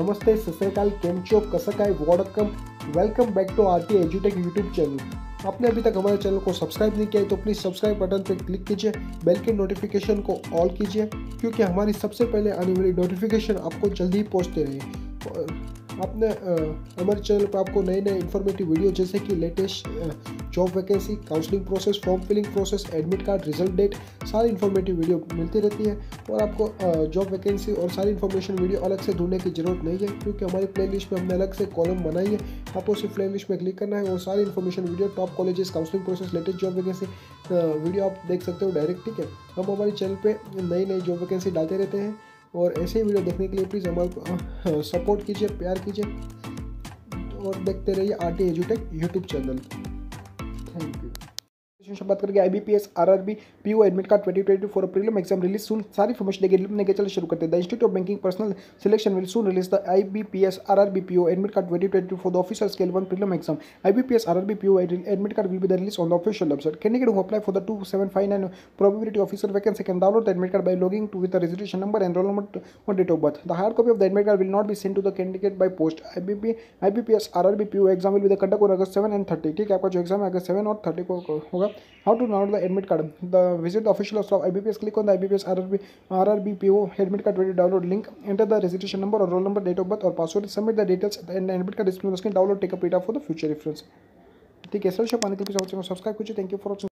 नमस्ते, सत श्री अकाल, केम छो, कसं काय, वॉडकम, वेलकम बैक टू आरटी एजुटेक यूट्यूब चैनल। आपने अभी तक हमारे चैनल को सब्सक्राइब नहीं किया है तो प्लीज़ सब्सक्राइब बटन पर क्लिक कीजिए, बेल के नोटिफिकेशन को ऑल कीजिए, क्योंकि हमारी सबसे पहले आने वाली नोटिफिकेशन आपको जल्दी ही पहुँचते रहे। आपने हमारे चैनल पर आपको नए नए इन्फॉर्मेटिव वीडियो जैसे कि latest job vacancy, counselling process, form filling process, admit card, result date, सारी इन्फॉर्मेटिव वीडियो मिलती रहती है। और आपको जॉब वैकेंसी और सारी इन्फॉर्मेशन वीडियो अलग से ढूंढने की ज़रूरत नहीं है, क्योंकि हमारी प्लेलिस्ट में हमने अलग से कॉलम बनाई है। आपको सिर्फ प्लेलिस्ट में क्लिक करना है और सारी information video, top colleges, counselling process, latest job vacancy video आप देख सकते हो डायरेक्ट। ठीक है, हम हमारे चैनल पर नई नई जॉब वैकेंसी डालते रहते हैं और ऐसे ही वीडियो देखने के लिए प्लीज़ हमारे को सपोर्ट कीजिए, प्यार कीजिए और देखते रहिए आरटी एजुटेक यूट्यूब चैनल। Thank you. बात करके IBPS RRB PO admit card 2022 for prelim exam release soon, सारी इन्फॉर्मेशन देंगे। चलो शुरू करते हैं। The institute of banking personnel selection will soon release the IBPS RRB PO admit card 2022 for the officer scale 1 prelim exam. IBPS RRB PO admit card will be the released on the official website. Candidate who apply for the 2759 probability officer vacancy can download the admit card by logging to with the registration number and roll number or date of birth. The hard copy of the admit card will not be sent to the candidate by post. IBPS RRB PO exam will be the conduct on August 7 and 30. ठीक है, आपका जो exam है अगस्त 7 और 30 को होगा। How to download the admit card? Visit the official website of IBPS. Click on the IBPS RRB PO admit card ready download link. Enter the registration number or roll number, date of birth or password. Submit the details and admit card display on the screen. Download, take a print out for the future reference. ठीक है, sir पाने के लिए subscribe कीजिए। Thank you for watching.